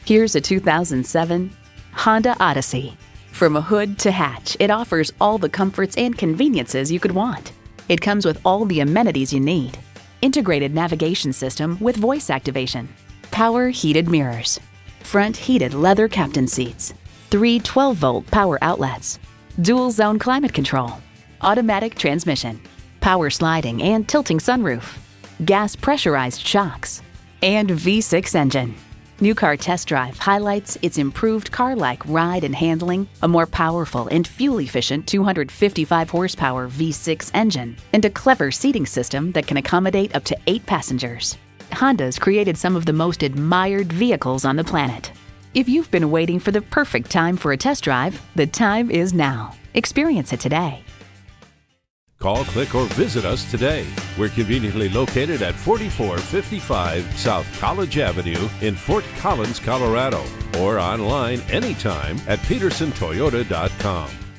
Here's a 2007 Honda Odyssey. From a hood to hatch, it offers all the comforts and conveniences you could want. It comes with all the amenities you need. Integrated navigation system with voice activation, power heated mirrors, front heated leather captain seats, 3 12-volt power outlets, dual zone climate control, automatic transmission, power sliding and tilting sunroof, gas pressurized shocks, and V6 engine. New Car Test Drive highlights its improved car-like ride and handling, a more powerful and fuel-efficient 255 horsepower V6 engine, and a clever seating system that can accommodate up to 8 passengers. Honda's created some of the most admired vehicles on the planet. If you've been waiting for the perfect time for a test drive, the time is now. Experience it today. Call, click, or visit us today. We're conveniently located at 4455 South College Avenue in Fort Collins, Colorado, or online anytime at pedersentoyota.com.